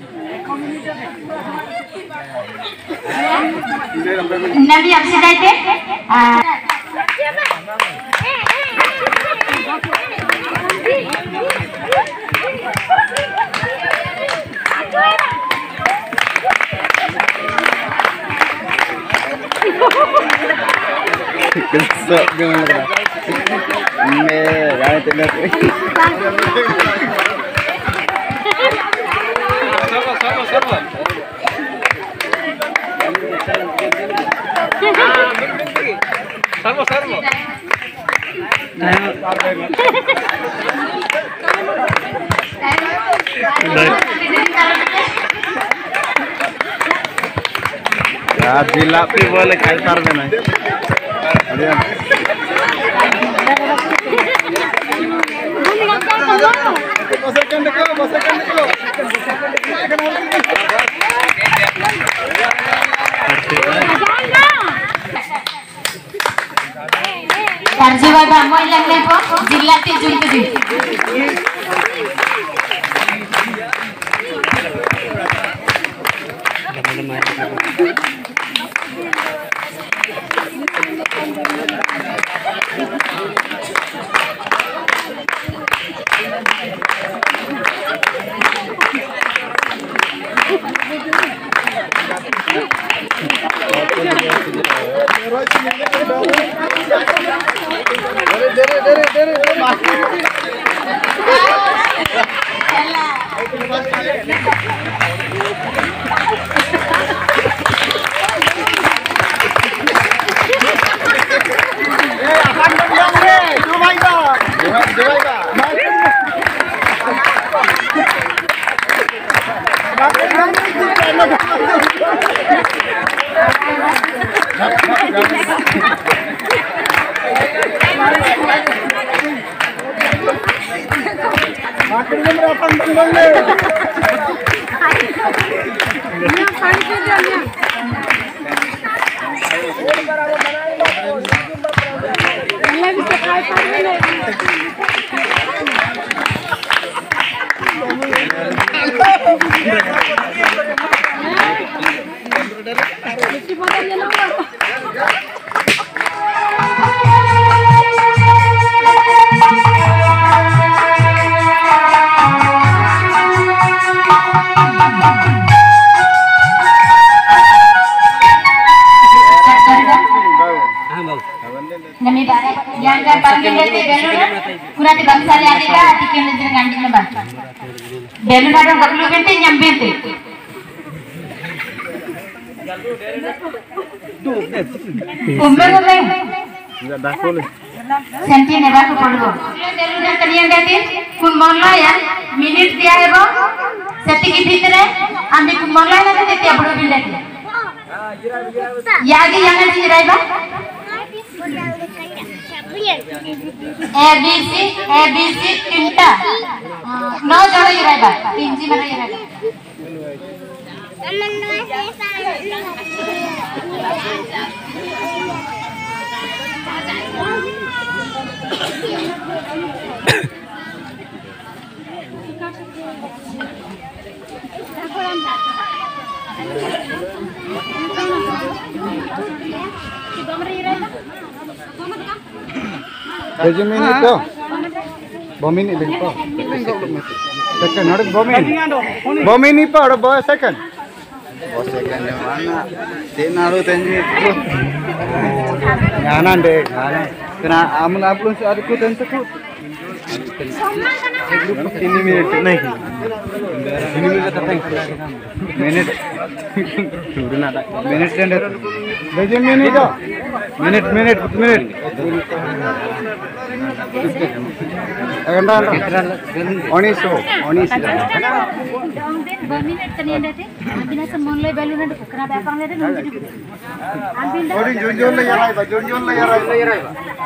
नबी आपसे जाते Kesok gimana? Ya tidak. Sama. Sarmo. Ya dilap boleh kayak sarmo nih. Karjiwada mau yang lepo jilati junti. Yang panggil itu belum, kurang bangsa yang ada tiket negeri ganjil nembak. Belum ada gablu bente nyambir te. Umber. Senti nebak tu perlu. Belum ada kalian ganti, kun monla ya, minit dia ebo, setiki fitre, ambil kun monla na tu tiap perlu bilik. Yagi yang ada jirai ba? ABC tinta. No jana iraiba. Tinji mana iraiba. Bomini dengko. Second, ada bomini pa, ada bawa second. Second mana? Tenaru tenji. Nganan deh, nganan. Kena amun upload saat aku tentu tu. Ini minit naik. Ini minit datang. Minit. Sudah nada. Minit tender. Baju minit tu. Minit. Agenda. Oniso. Minit tanya deh. Abina semua le balun ada kena bapang le deh nunjuk. Abina. Ori junjun le yarai.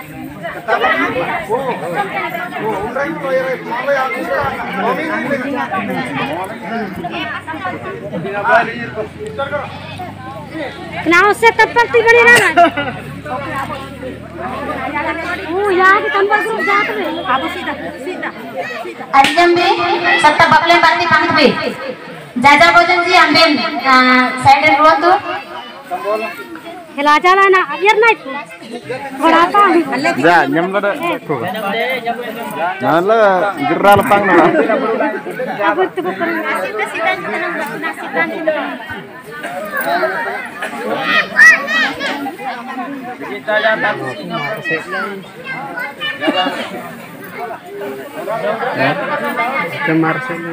Kenapa saya tepat tiba di mana? Ya di tempat grup jatuh ni. Apa sih dah? Ajam be, serta bapak yang balik pamit be. Jaja Bojan ji ambil side and row tu. Helaja lah na, biar naik. Berapa? Ja, nyam ada. Nah lah, gerah lepang lah. Aku tu bukan nasi kesidan kita nak nasi dan Kita datang Kemar sini.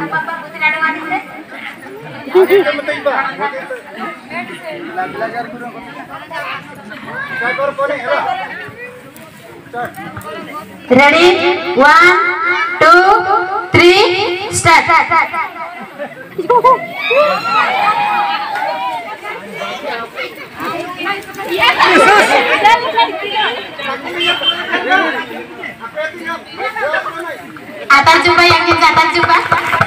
Ready? 1, 2, 3, start. Atan coba yakin Atan coba.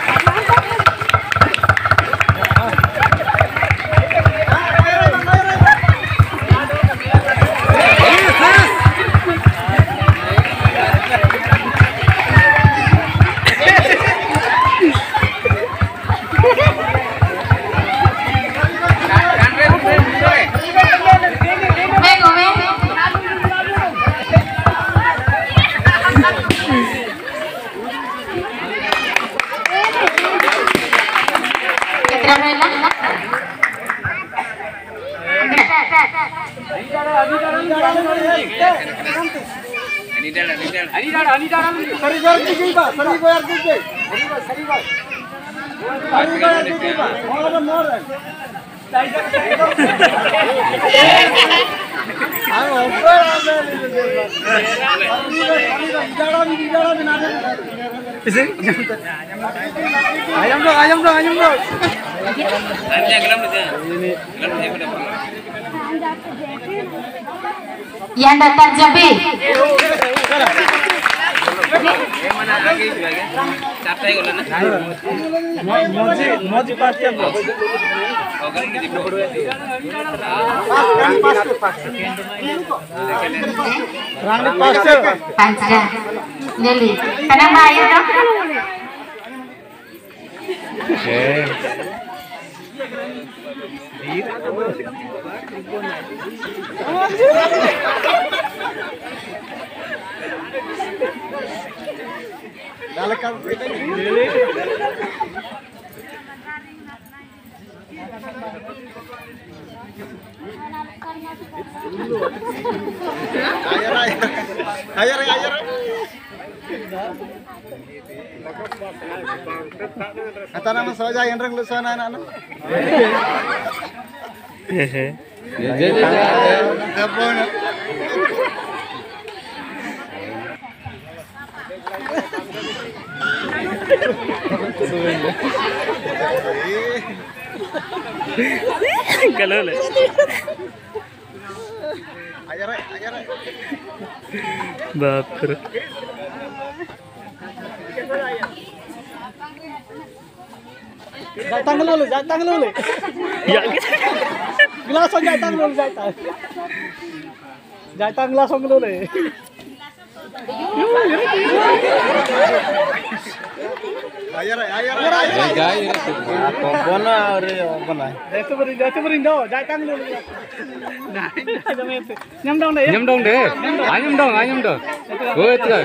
Ayam dong. Yang datang Jabi. Panca. Nelly. Kenapa air dong? Ayer. Kata nama saja yang reng lusuan anak-anak. Kalau le. Ayer. Baper. Datang dulu. Ya. Gelasong datang dulu. Datang gelasong dulu. Ayer. Jatuh beri do. Datang dulu. Nyam dong deh. Anyam dong. Betul.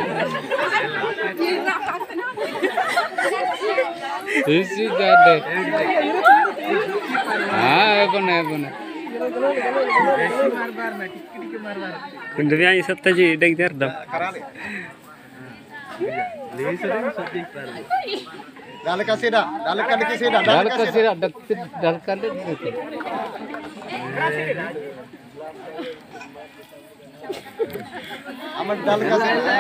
Isi gade. Benar. Kundunya ini satu aja dah dam. Dalkan sida. Amat dalkan sida.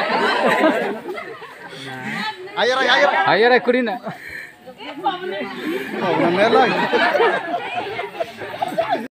Ayer kurina. Oh, benar lagi.